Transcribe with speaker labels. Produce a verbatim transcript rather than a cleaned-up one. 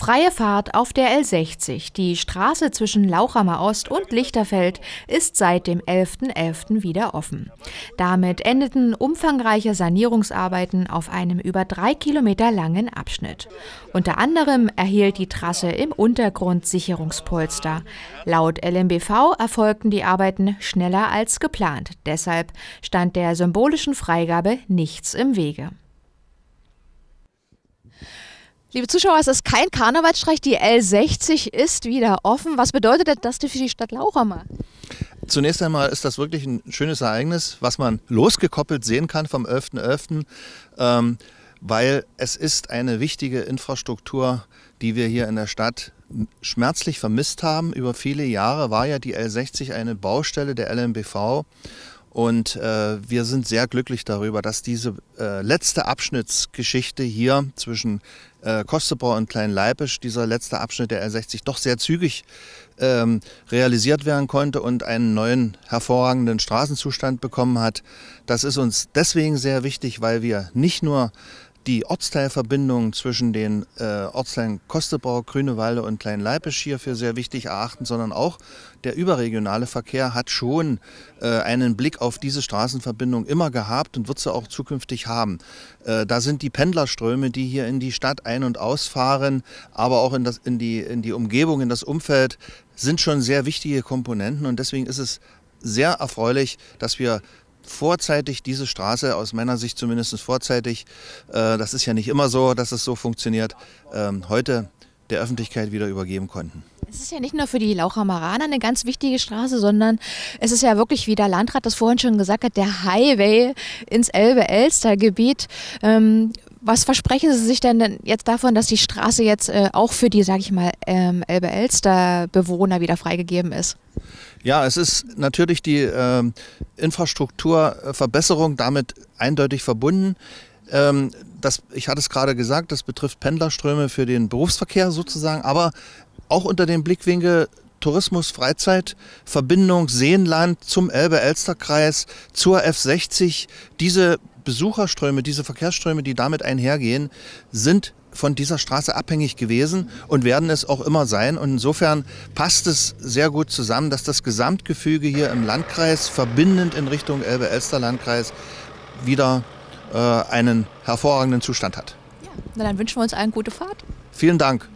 Speaker 1: Freie Fahrt auf der L sechzig. Die Straße zwischen Lauchhammer Ost und Lichterfeld ist seit dem elften elften wieder offen. Damit endeten umfangreiche Sanierungsarbeiten auf einem über drei Kilometer langen Abschnitt. Unter anderem erhielt die Trasse im Untergrund Sicherungspolster. Laut L M B V erfolgten die Arbeiten schneller als geplant. Deshalb stand der symbolischen Freigabe nichts im Wege. Liebe Zuschauer, es ist kein Karnevalsstreich, die L sechzig ist wieder offen. Was bedeutet das denn für die Stadt Lauchhammer?
Speaker 2: Zunächst einmal ist das wirklich ein schönes Ereignis, was man losgekoppelt sehen kann vom elften elften, ähm, weil es ist eine wichtige Infrastruktur, die wir hier in der Stadt schmerzlich vermisst haben. Über viele Jahre war ja die L sechzig eine Baustelle der L M B V. Und äh, wir sind sehr glücklich darüber, dass diese äh, letzte Abschnittsgeschichte hier zwischen äh, Kostebau und Klein-Leipisch, dieser letzte Abschnitt der L sechzig, doch sehr zügig ähm, realisiert werden konnte und einen neuen hervorragenden Straßenzustand bekommen hat. Das ist uns deswegen sehr wichtig, weil wir nicht nur die Ortsteilverbindung zwischen den äh, Ortsteilen Kostebau, Grünewalde und Klein-Leipisch hier für sehr wichtig erachten, sondern auch der überregionale Verkehr hat schon äh, einen Blick auf diese Straßenverbindung immer gehabt und wird sie auch zukünftig haben. Äh, da sind die Pendlerströme, die hier in die Stadt ein- und ausfahren, aber auch in, das, in, die, in die Umgebung, in das Umfeld, sind schon sehr wichtige Komponenten und deswegen ist es sehr erfreulich, dass wir vorzeitig diese Straße, aus meiner Sicht zumindest vorzeitig, äh, das ist ja nicht immer so, dass es so funktioniert, äh, heute der Öffentlichkeit wieder übergeben konnten.
Speaker 1: Es ist ja nicht nur für die Lauchhammeraner eine ganz wichtige Straße, sondern es ist ja wirklich, wie der Landrat das vorhin schon gesagt hat, der Highway ins Elbe-Elster-Gebiet. Ähm, was versprechen Sie sich denn jetzt davon, dass die Straße jetzt äh, auch für die, sage ich mal, ähm, Elbe-Elster-Bewohner wieder freigegeben ist?
Speaker 2: Ja, es ist natürlich die äh, Infrastrukturverbesserung damit eindeutig verbunden. Ähm, das, ich hatte es gerade gesagt, das betrifft Pendlerströme für den Berufsverkehr sozusagen, aber auch unter dem Blickwinkel Tourismus, Freizeit, Verbindung Seenland zum Elbe-Elster-Kreis, zur F sechzig. Diese Besucherströme, diese Verkehrsströme, die damit einhergehen, sind von dieser Straße abhängig gewesen und werden es auch immer sein. Und insofern passt es sehr gut zusammen, dass das Gesamtgefüge hier im Landkreis, verbindend in Richtung Elbe-Elster-Landkreis, wieder äh, einen hervorragenden Zustand hat.
Speaker 1: Ja, na dann wünschen wir uns allen gute Fahrt.
Speaker 2: Vielen Dank.